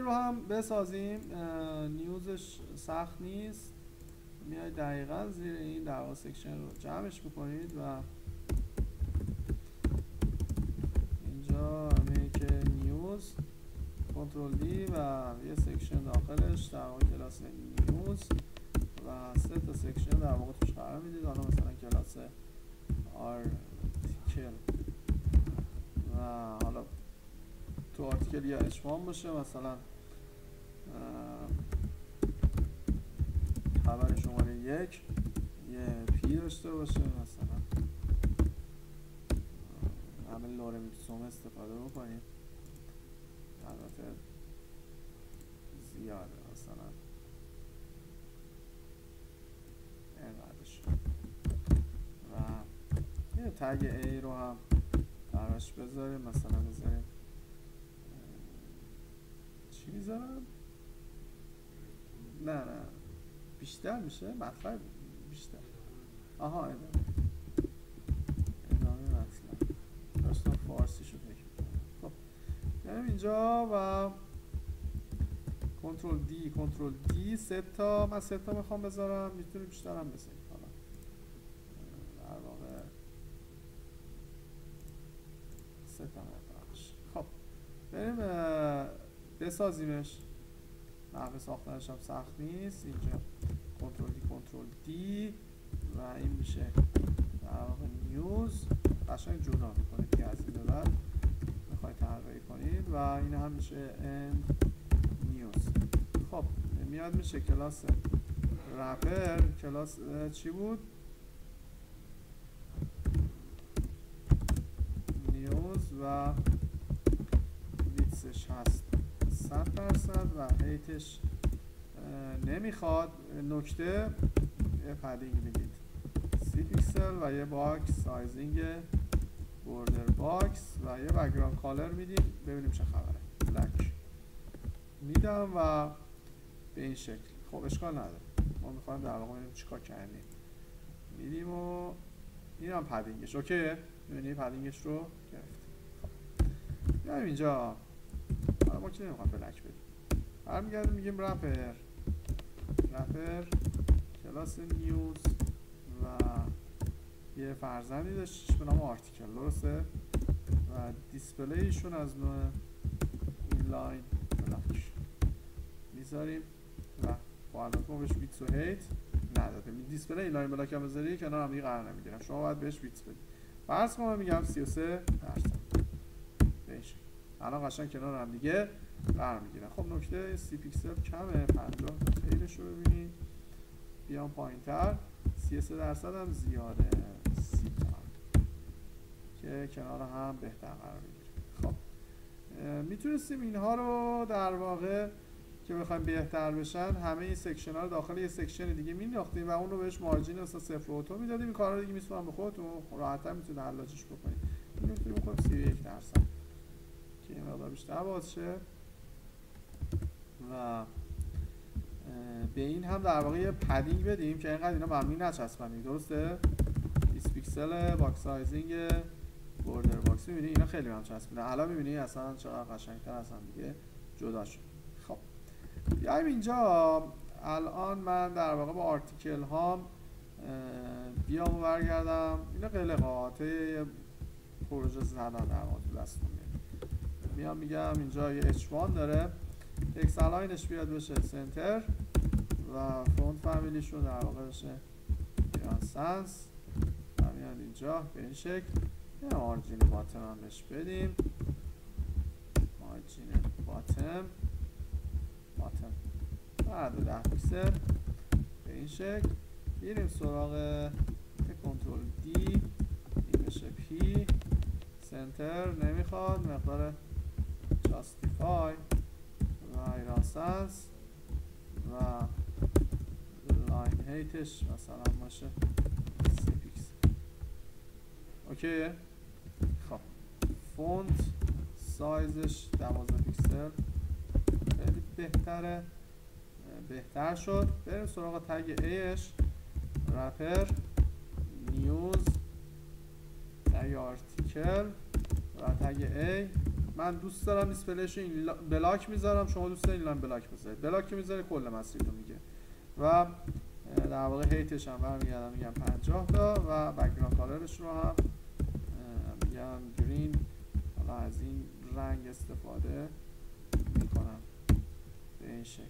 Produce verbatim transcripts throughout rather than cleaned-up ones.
رو هم بسازیم. نیوزش سخت نیست. میاید دقیقا زیر این در واقع سکشن رو جمعش میکنید و اینجا میک نیوز کنترل دی و یه سکشن داخلش در واقع کلاس نیوز و سه تا سکشن در واقع توش قرار میدید. حالا مثلا کلاس آرتیکل و حالا تو آرتیکل یا اشوان باشه، مثلا خبر شماره یک یه پی داشته باشه، مثلا همه لورم ایپسوم استفاده بکنیم. البته زیاده، مثلا اینقدرش و یه تگ A رو هم براش بذاریم. مثلا بذاریم چی میذارم؟ نه نه بیشتر میشه مطلب بیشتر. آها ادامه ادامه مطلب داشتم فارسی شو فکر میکنم. خب بریم اینجا و کنترل دی کنترل دی سه تا، من سه تا میخوام بذارم، میتونیم بیشتر هم بذاریم. حالا در واقع سه تا میخوامش. خب بریم بسازیمش. نحوه ساختنش هم سخت نیست. اینجا کنترل دی کنترل دی و این میشه در واقع نیوز. قشنگ جدا میکنید که از این به بعد میخواید طراحی کنید و این هم میشه اند نیوز. خب میاد میشه کلاس رپر. کلاس چی بود؟ نیوز و ویتسش هست صد درصد و هیتش نمیخواد. نکته یه پدینگ میدید سی پیکسل و یه باکس سایزینگ بوردر باکس و یه بک‌گراند کالر میدیم. ببینیم چه خبره. بلک میدم و به این شکل. خب اشکال نداره، ما میخوایم در واقع ببینیم چیکار کردیم. میدیم و این هم پدینگش اوکیه. میبینی پدینگش رو گرفت. خب بیایم اینجا. حالا ما که نمیخوام بلک بدیم، برمیگردیم میگیم رپر رپر کلاس نیوز و یه فرزندی داشتش به نام آرتیکل، درسته؟ و دیسپلیشون از نوع اینلاین بلاک میذاریم و با الان ما بهش ویتس و هیت ندادیم. دیسپلی اینلاین بلاک هم بذاری کنار هم دیگه قرار نمیگیرن، شما باید بهش ویتس بدید. فرض کنم میگم سی و سه درصد بهش، الان قشنگ کنار هم دیگه قرار میگیرن. خب نکته سی پیکسل کمه، پنجاه تا خیلش رو ببینید. بیام پایین تر، سی و سه درصد هم زیاده، سی تا که کنار هم بهتر قرار بگیره. خب میتونستیم اینها رو در واقع که بخوایم بهتر بشن همه این سکشن ها رو داخل یه سکشن دیگه مینداختیم و اون رو بهش مارجین اصلا صفر اوتو میدادیم. این کارا رو دیگه میسپارم به خودتون، راحت‌تر میتونید حلاجش بکنید. این رو میتونیم بکنیم سی و یک درصد که این مقدار بیشتر باز شه و به این هم در واقع یه پدینگ بدیم که اینقدر اینا ممنوعی نچسبن، درسته؟ بیست پیکسل باکس سایزینگ بوردر باکس. می‌بینی اینا خیلی هم چسبیدن. الان می‌بینی اصلا چقدر قشنگ‌تر از هم دیگه جدا شد. خب بیایم اینجا. الان من در واقع با آرتیکل هام بیام و برگردم. اینا قلقات پروژه زدن در واقع تو دستم میاد. میام میگم اینجا یه اچ وان داره، تکست الاینش بیاد بشه سنتر و فونت فامیلیش رو در واقع بشه ایران سنس و میاد اینجا به این شکل. یه مارجین باتم هم بهش بدیم، مارجین باتم باتم بعد ده پیکسل به این شکل. بیریم سراغ کنترل دی، این بشه پی، سنتر نمیخواد، مقدار جاستیفای و ایران سنس و لاین هیتش مثلا باشه سی پیکسل. اوکیه. خب فونت سایزش دوازده پیکسل خیلی بهتره، بهتر شد. بریم سراغ تگ ایش، رپر نیوز، تگ آرتیکل و تگ ای من دوست دارم دیسپلیش این بلاک میذارم، شما دوست دارین اینا بلاک بذارید. بلاک که میذاره کل مسیر رو میگه و در واقع هیتش هم برمیگردم میگم پنجاه تا و بک‌گراند کالرش رو هم میگم گرین. حالا از این رنگ استفاده میکنم به این شکل.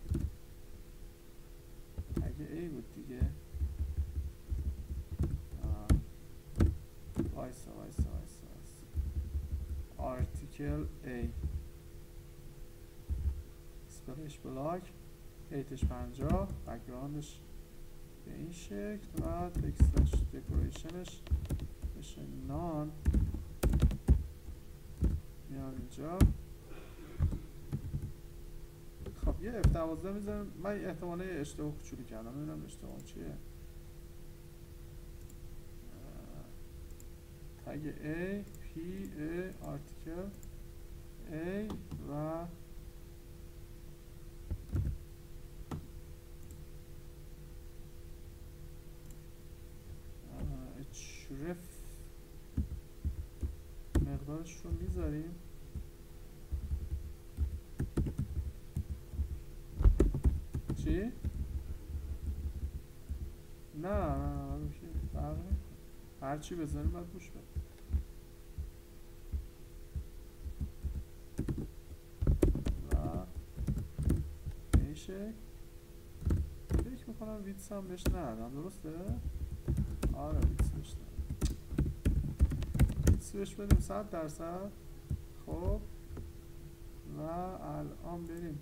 اگه ای بود دیگه وایسا وایسا وایسا آرتیکل ای اسپلش بلاک هیتش پنجاه بک‌گراندش به این شکل و تکستش دکوریشنش بشه نان. میام اینجا خب یه اف دوازده میذارم. من احتمالا یه اشتباه کوچولو کردم ببینم اشتباه چیه. تگ A P A آرتیکل A و href مقدارش رو میذاریم. چی؟ نه نه نه فرق نمیکنه، هر چی بزنیم باید گوش بده. و این شکل فکر میکنم ویتس هم بهش ندادم، درسته؟ آره ویتس بهش ندادم، ویتس بهش بدیم صد درصد. خب و الان بریم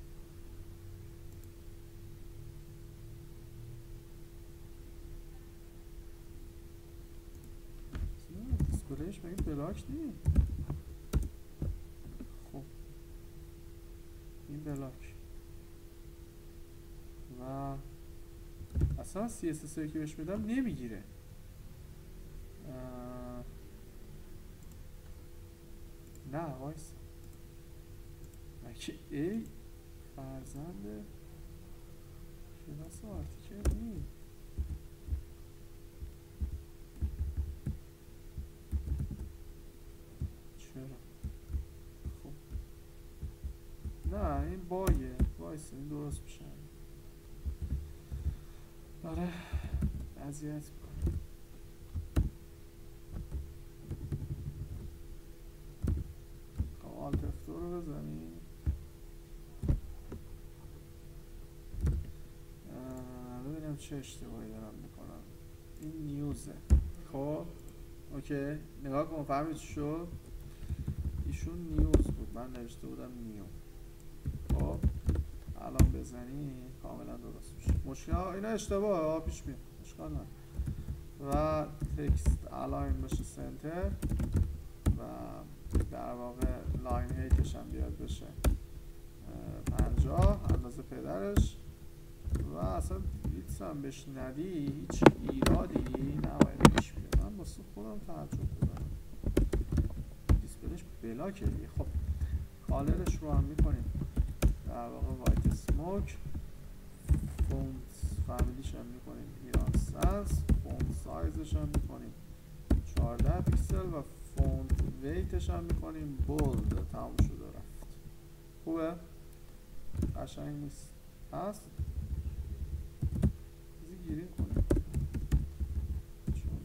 دیسپلیش مگه بلاک نی؟ خب این بلاک و اصلا سی اس اس که بهش بدم نمیگیره. نه وایس مگه ای فرزند کلاس آرتیکل نی؟ چرا؟ خب نه این باگه، وایس این درست میشه. آره اذیت میکنه. خب آلت اف دو رو بزنیم. ببینم چه اشتباهی دارم میکنم. این نیوزه. خب اوکی نگاه کن فهمید چی شد؟ ایشون نیوز بود، من نوشته بودم نیو. خب الان بزنی کاملا درست میشه. مشکل اینا اشتباهه پیش میاد، مشکل نه. و تکست الاین بشه سنتر و در واقع لاین هیتش هم بیاد بشه پنجاه اندازه پدرش و اصلا ویتس هم بهش ندی هیچ ایرادی نباید پیش بیاد. من واسه خودم تعجب بودم دیسپلیش بلاکه دیگه. خب کالرش رو هم میکنیم در واقع وایت اسموک. فونت فامیلیش هم میکنیم ایران سنس. فونت سایزش هم میکنیم چهارده پیکسل و فونت ویتش هم میکنیم بولد. تمام شده رفت. خوبه؟ قشنگ نیست هست؟ بزی گیریم کنیم چون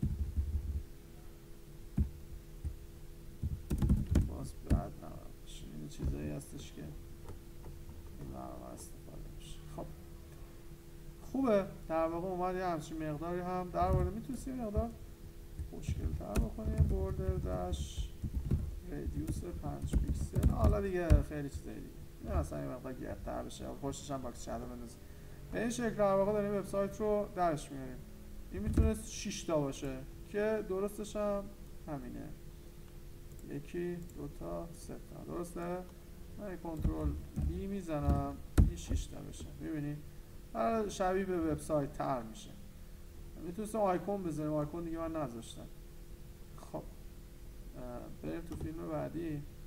باز بد نباشه. این چیزایی هستش که این برنامه استفاده میشه. خب خوبه در واقع اومد یه همچین مقداری هم در واقع میتونستی مقدار خوشگل تر بکنیم. بوردر داش ریدیوس پنج پیکسل. حالا دیگه خیلی چیزایی دیگه این اصلا یه مقدار گردتر بشه. پشتش هم باکس شادو بندازیم. به این شکل در واقع داریم وبسایت رو درش میاریم. این میتونست شش تا باشه که درستش هم همینه. یکی دوتا سه تا درسته؟ من کنترل بی میزنم این شش تا بشه. میبینید شبیه به وبسایت تر میشه. میتونستم آیکون بزنیم، آیکون دیگه من نذاشتم. خب بریم تو فیلم بعدی.